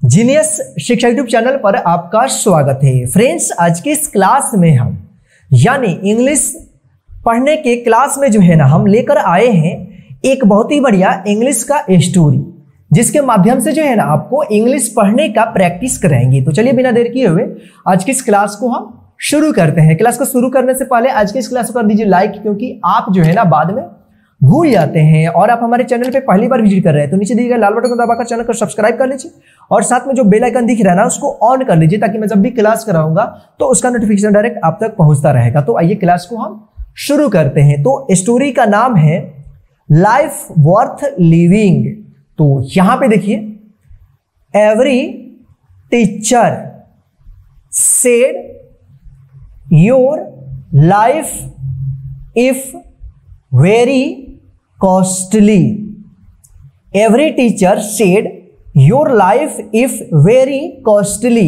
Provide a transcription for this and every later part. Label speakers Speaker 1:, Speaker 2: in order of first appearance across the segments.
Speaker 1: Genius शिक्षा YouTube channel पर आपका स्वागत है। फ्रेंड्स, आज के इस क्लास में हम यानी इंग्लिश पढ़ने के क्लास में जो है ना हम लेकर आए हैं एक बहुत ही बढ़िया इंग्लिश का स्टोरी, जिसके माध्यम से जो है ना आपको इंग्लिश पढ़ने का प्रैक्टिस कराएंगे। तो चलिए बिना देर किए हुए आज की इस क्लास को हम शुरू करते हैं। क्लास को शुरू करने से पहले आज की इस क्लास को कर दीजिए लाइक, क्योंकि आप जो है ना बाद में भूल जाते हैं। और आप हमारे चैनल पे पहली बार विजिट कर रहे हैं तो नीचे दिए गए लाल बटन को दबाकर चैनल को सब्सक्राइब कर लीजिए और साथ में जो बेल आइकन दिख रहा है ना उसको ऑन कर लीजिए, ताकि मैं जब भी क्लास कराऊंगा तो उसका नोटिफिकेशन डायरेक्ट आप तक पहुंचता रहेगा। तो आइए क्लास को हम शुरू करते हैं। तो स्टोरी का नाम है लाइफ वर्थ लिविंग। तो यहां पे देखिए, every teacher said your life if very costly. Every teacher said your life if very costly.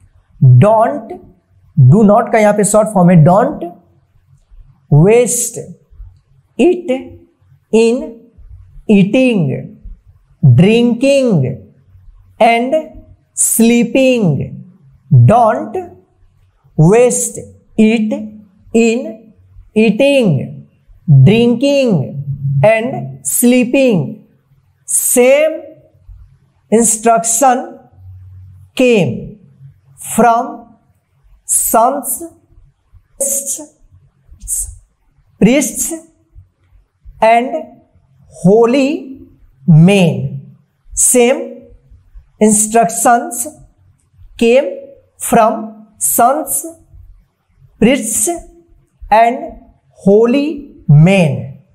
Speaker 1: Do not का यहाँ पे शॉर्ट फॉर्म है, don't waste it in eating, drinking and sleeping. Don't waste it in eating, drinking and sleeping. Same instruction came from some priests and holy men. Same instructions came from some priests and holy men.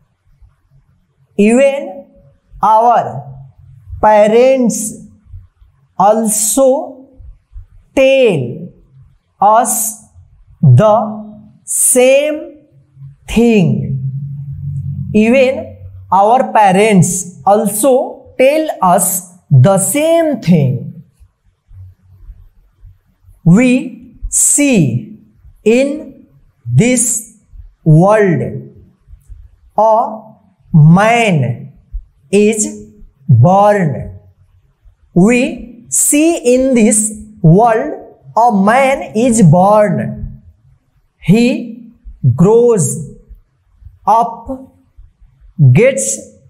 Speaker 1: Even our parents also tell us the same thing. Even our parents also tell us the same thing. We see in this world a man is born. We see in this world a man is born. He grows up, gets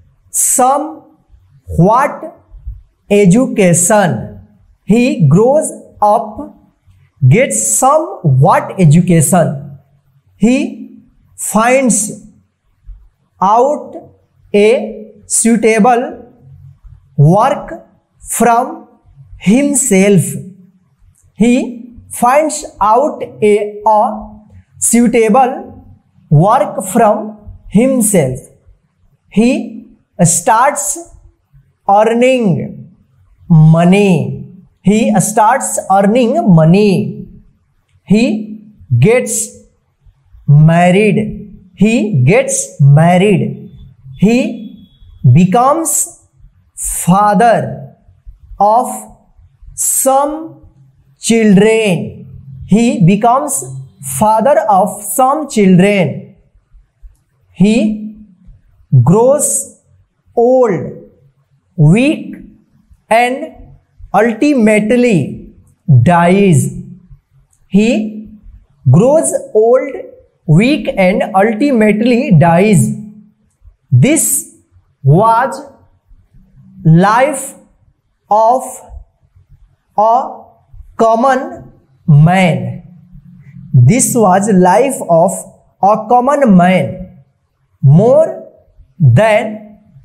Speaker 1: somewhat education. He grows up, gets somewhat education. He finds out a suitable work from himself. He finds out a suitable work from himself. He starts earning money. He starts earning money. He gets married. He gets married. He becomes father of some children. He becomes father of some children. He grows old, weak, and ultimately dies. He grows old, weak, and ultimately dies. This was life of a common man. This was life of a common man. More than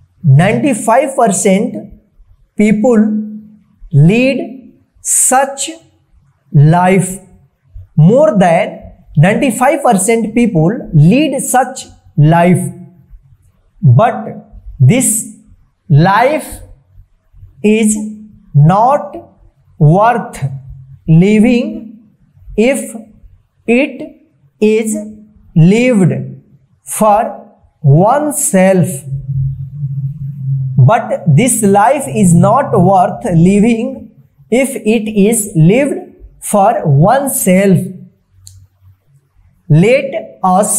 Speaker 1: 95% people lead such life. More than 95% people lead such life. But this life is not worth living if it is lived for oneself. But this life is not worth living if it is lived for oneself. Let us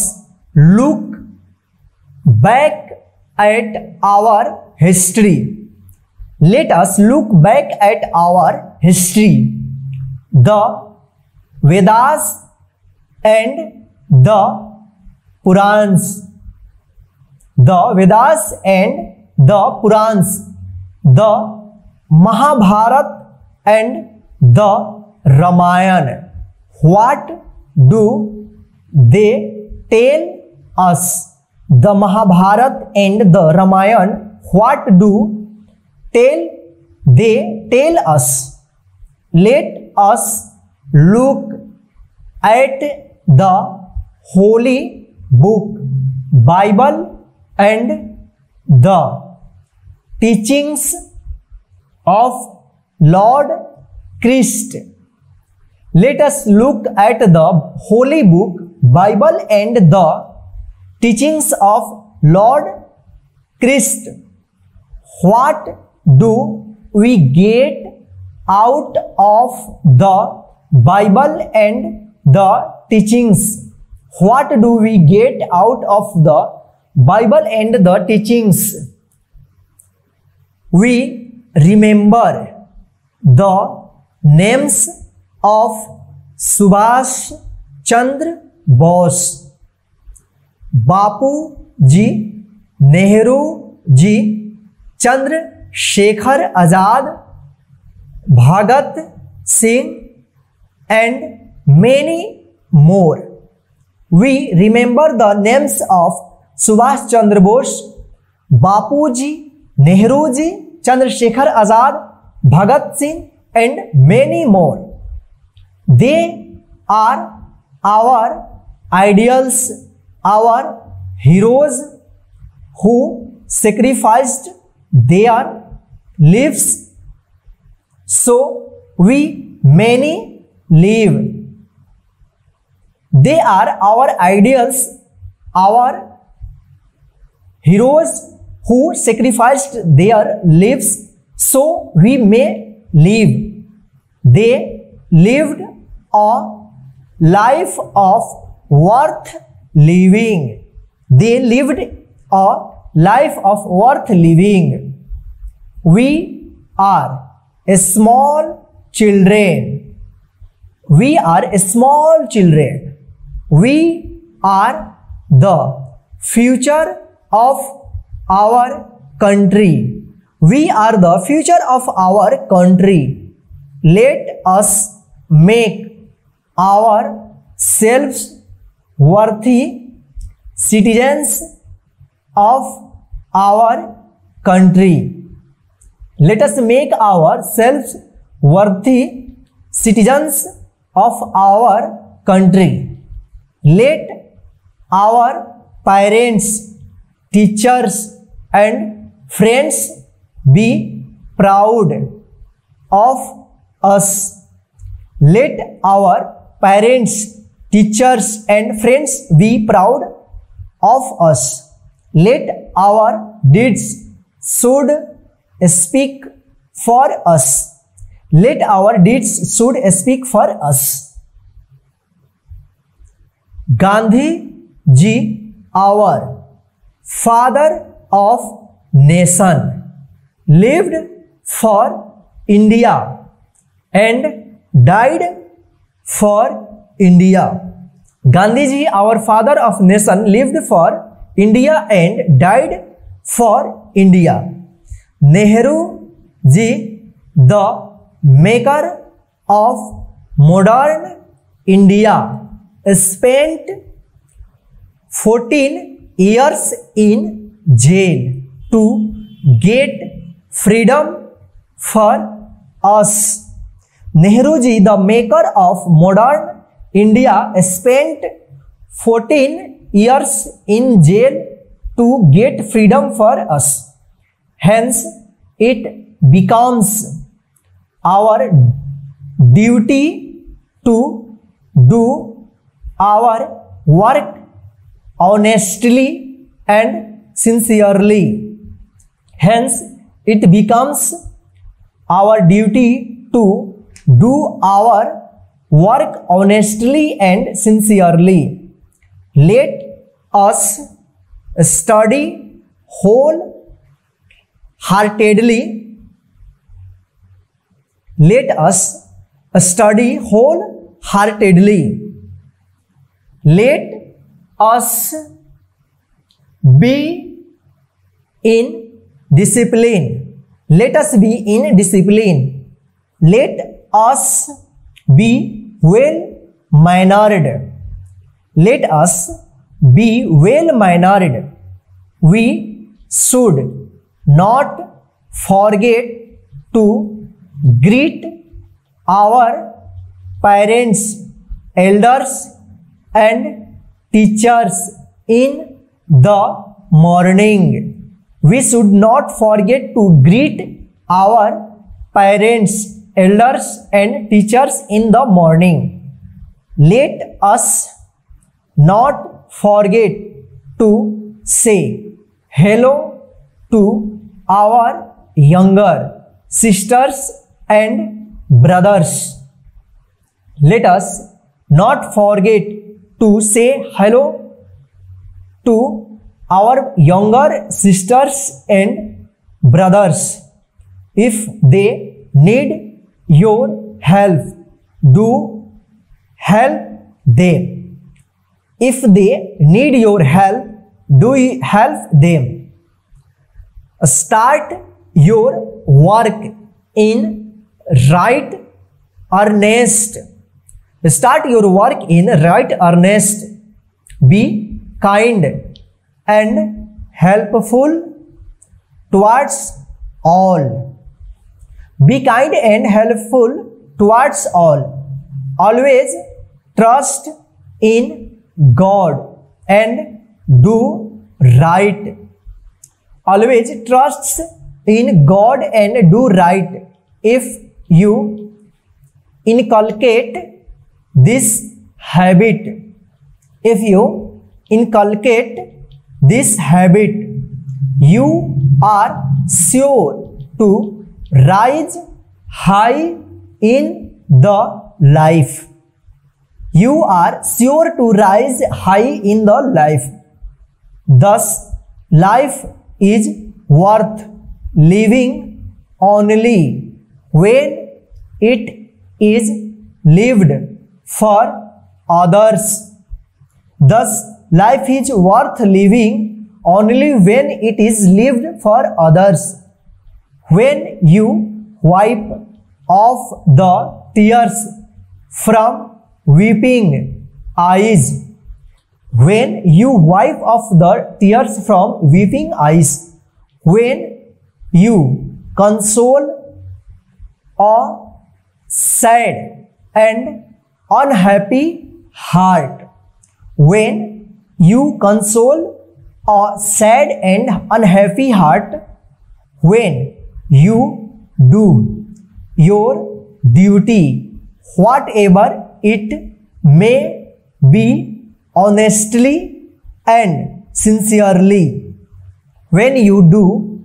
Speaker 1: look back at our history. Let us look back at our history. The Vedas and the Purans. The Vedas and the Purans. The Mahabharata and the Ramayana. What do they tell us? The Mahabharata and the Ramayana, what do they tell us? Let us look at the holy book, Bible, and the teachings of Lord Christ. Let us look at the holy book, Bible, and the teachings of Lord Christ. What do we get out of the Bible and the teachings? What do we get out of the Bible and the teachings? We remember the names of Subhash Chandra Bose, Bapu ji, Nehru ji, Chandrashekhar Azad, Bhagat Singh, and many more. We remember the names of Subhash Chandra Bose, Bapu ji, Nehru ji, Chandrashekhar Azad, Bhagat Singh, and many more. They are our ideals, our heroes who sacrificed their lives so we may live. They are our ideals, our heroes who sacrificed their lives so we may live. They lived a life of worth living. They lived a life of worth living. We are small children. We are small children. We are the future of our country. We are the future of our country. Let us make ourselves worthy citizens of our country. Let us make ourselves worthy citizens of our country. Let our parents, teachers, and friends be proud of us. Let our parents, teachers, and friends be proud of us. Let our deeds should speak for us. Let our deeds should speak for us. Gandhi ji, our father of nation, lived for India and died for India. Gandhi ji, our father of nation, lived for India and died for India. Nehru ji, the maker of modern India, spent 14 years in jail to get freedom for us. Nehru ji, the maker of modern India, spent 14 years in jail to get freedom for us. Hence, it becomes our duty to do our work honestly and sincerely. Hence, it becomes our duty to do our work honestly and sincerely. Let us study wholeheartedly let us study wholeheartedly, let us be in discipline, let us be in discipline, let us be well mannered, let us be well mannered, we should not forget to greet our parents, elders and teachers in the morning. We should not forget to greet our parents, elders and teachers in the morning. Let us not forget to say hello to our younger sisters and brothers. Let us not forget to say hello to our younger sisters and brothers. If they need your help, do help them. If they need your help, do help them. Start your work in right earnest. Start your work in right earnest. Be kind and helpful towards all. Be kind and helpful towards all. Always trust in God and do right. Always trust in God and do right. If you inculcate this habit, if you inculcate this habit, you are sure to rise high in the life. You are sure to rise high in the life. Thus, life is worth living only when it is lived for others. Thus, life is worth living only when it is lived for others. When you wipe off the tears from weeping eyes, when you wipe off the tears from weeping eyes, when you console a sad and unhappy heart, when you console a sad and unhappy heart, when you do your duty, whatever it may be, honestly and sincerely. When you do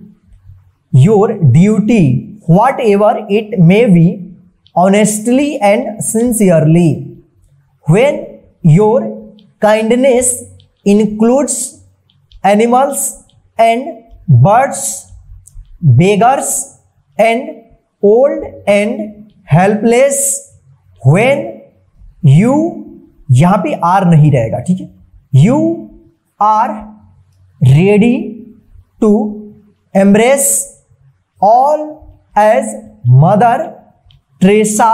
Speaker 1: your duty, whatever it may be, honestly and sincerely. When your kindness includes animals and birds, beggars and old and helpless. When you, यहाँ पे are नहीं रहेगा, ठीक है, you are ready to embrace all as Mother Teresa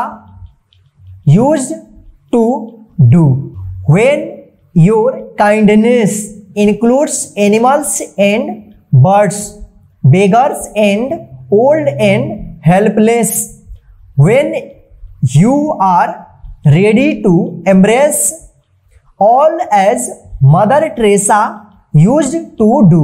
Speaker 1: used to do. When your kindness includes animals and birds, beggars and old and helpless. When you are ready to embrace all as Mother Teresa used to do.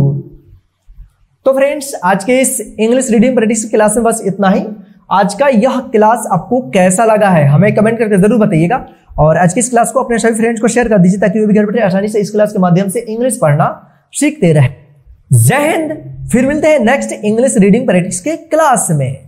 Speaker 1: तो friends, आज के इस English reading practice class में बस इतना ही। आज का यह क्लास आपको कैसा लगा है हमें कमेंट करके जरूर बताइएगा, और आज की इस क्लास को अपने सभी फ्रेंड्स को शेयर कर दीजिए ताकि वो भी घर बैठे आसानी से इस क्लास के माध्यम से इंग्लिश पढ़ना सीखते रहे। जय हिंद, फिर मिलते हैं नेक्स्ट इंग्लिश रीडिंग प्रैक्टिस के क्लास में।